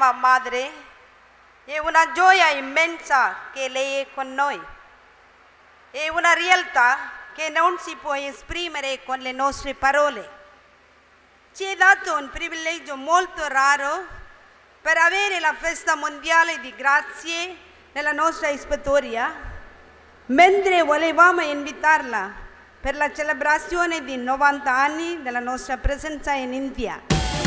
Santa Madre, è una gioia immensa che lei è con noi. È una realtà che non si può esprimere con le nostre parole. Ci è dato un privilegio molto raro per avere la festa mondiale di grazie nella nostra ispettoria, mentre volevamo invitarla per la celebrazione di 90 anni della nostra presenza in India.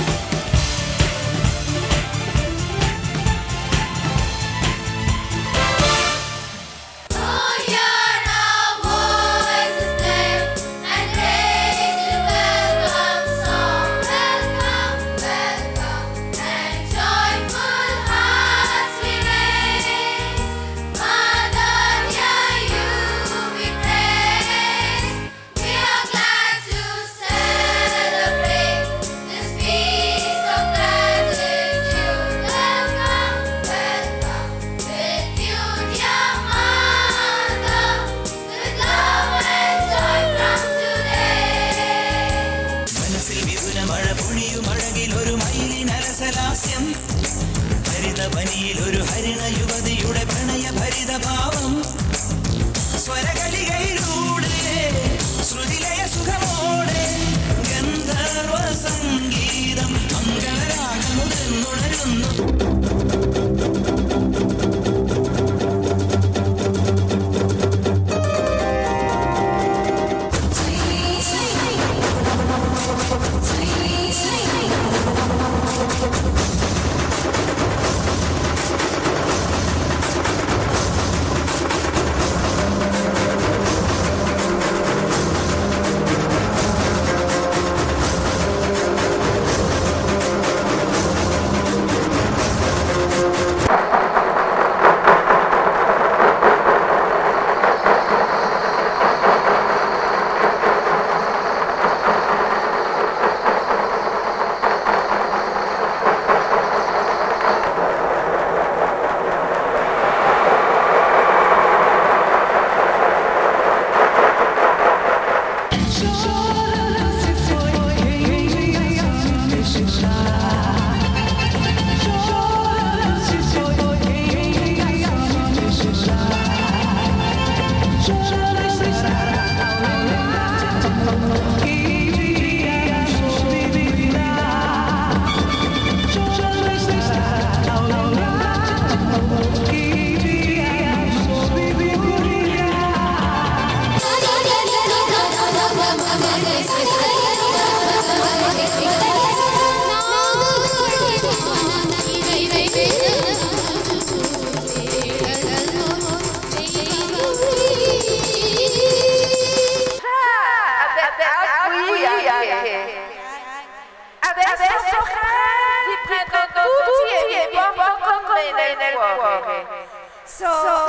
So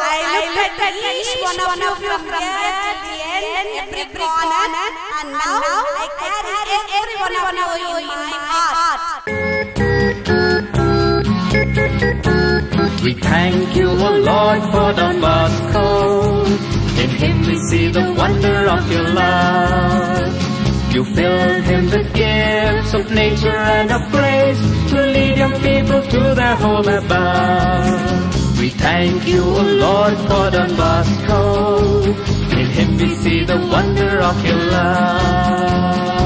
I looked at each one of you from here to the end, every corner, and now I carry every one of you in my heart. We thank you, O Lord, for Don Bosco. In him we see the wonder of your love. You filled him with gifts of nature and of grace to lead young people to their home above. We thank you, O Lord, for Don Bosco. In him we see the wonder of your love.